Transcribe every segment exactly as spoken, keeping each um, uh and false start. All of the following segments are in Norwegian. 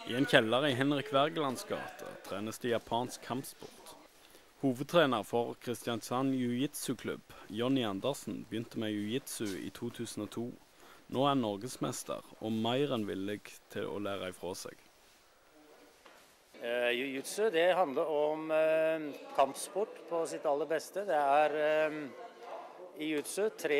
I en kjeller i Henrik Wergelands gate trenes det japansk kampsport. Hovedtrener for Kristiansand Jiu-Jitsu-klubb, Jonny Andersen, begynte med jiu-jitsu i to tusen og to. Nå er han norgesmester og mer enn villig til å lære ifra seg. Uh, Jiu-jitsu det handler om uh, kampsport på sitt aller beste. Det er uh, i jiu-jitsu tre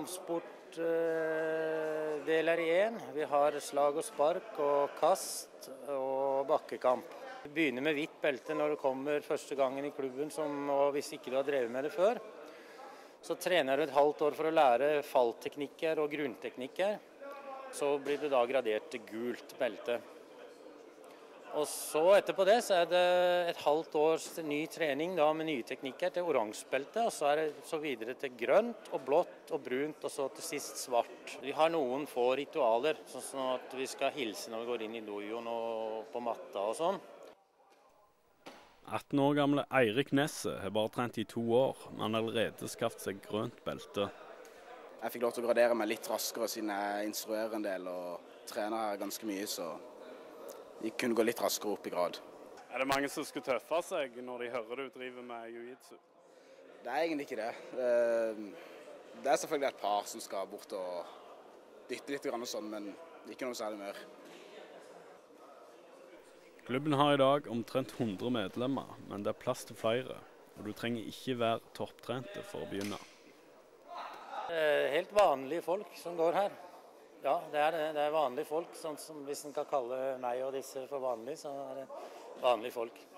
kampsportdeler uh, i en. Vi har slag og spark og kast og bakkekamp. Vi begynner med hvitt belte når du kommer første gangen i klubben, som, og hvis ikke du har drevet med det før. Så trener du et halvt år for å lære fallteknikker og grunnteknikker. Så blir du da gradert til gult belte. Og så etterpå det så er det et halvt års ny trening da, med nye teknikker til oransje belte, og så er det så videre til grønt og blått og brunt, og så til sist svart. Vi har noen få ritualer, sånn at vi skal hilse når vi går inn i dojoen og på matta og sånn. atten år gamle Eirik Nesse har bare trent i to år, men han har allerede skaffet seg grønt belte. Jeg fikk lov til å gradere meg litt raskere siden jeg instruerer en del og trener her ganske mye, så de kunne gå litt raskere opp i grad. Er det mange som skulle tøffe seg når de hører du driver med jiu-jitsu? Det er egentlig ikke det. Det er selvfølgelig et par som skal bort og dytte litt og sånn, men ikke noe særlig mer. Klubben har i dag omtrent hundre medlemmer, men det er plass til flere, og du trenger ikke være topptrente for å begynne. Helt vanlige folk som går her. Ja, det er, det er vanlige folk, sånn som hvis en kan kalle meg og disse for vanlige, så er det vanlige folk.